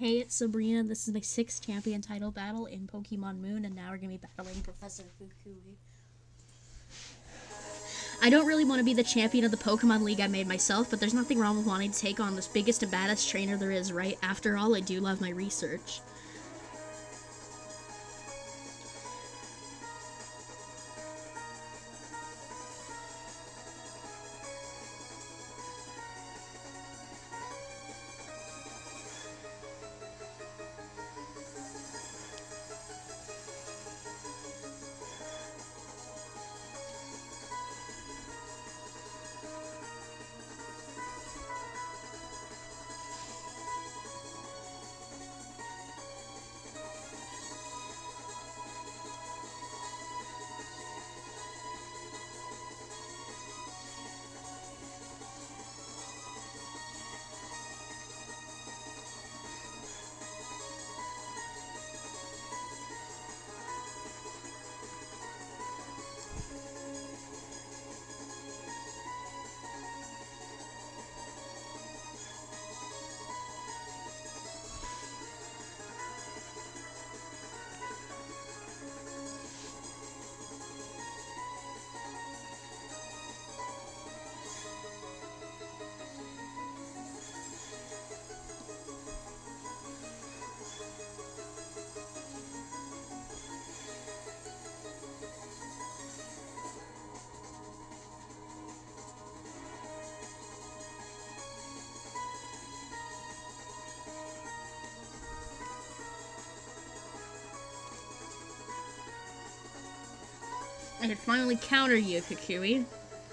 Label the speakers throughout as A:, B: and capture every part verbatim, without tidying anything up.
A: Hey, it's Sabrina. This is my sixth champion title battle in Pokemon Moon, and now we're going to be battling Professor Kukui. I don't really want to be the champion of the Pokemon League I made myself, but there's nothing wrong with wanting to take on this biggest and baddest trainer there is, right? After all, I do love my research. I can finally counter you, Kukui.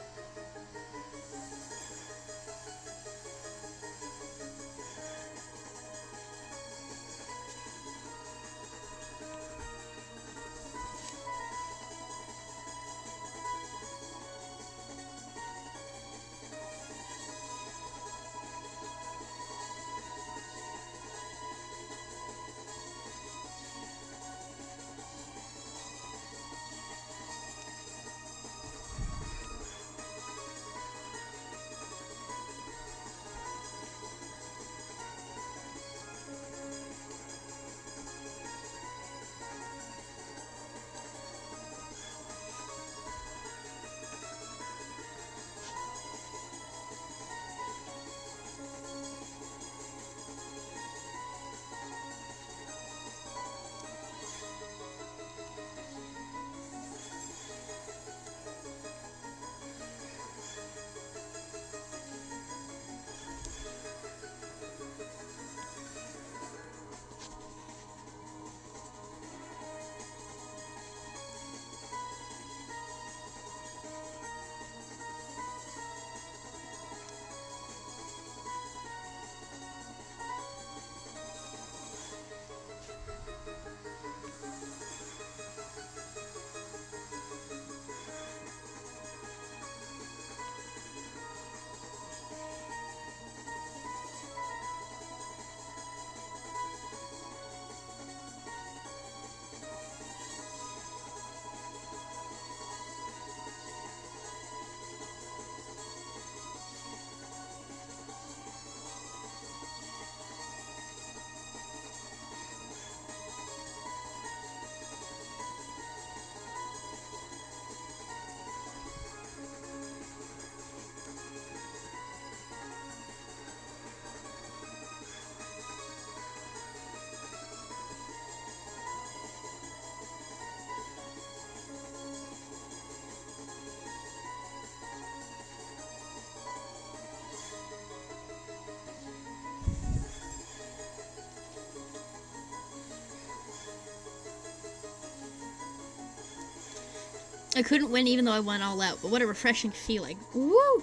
A: I couldn't win even though I went all out, but what a refreshing feeling. Woo!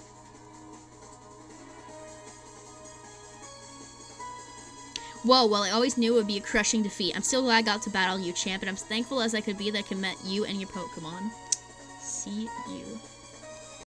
A: Whoa, well, I always knew it would be a crushing defeat. I'm still glad I got to battle you, champ, and I'm as thankful as I could be that I could met you and your Pokemon. See you.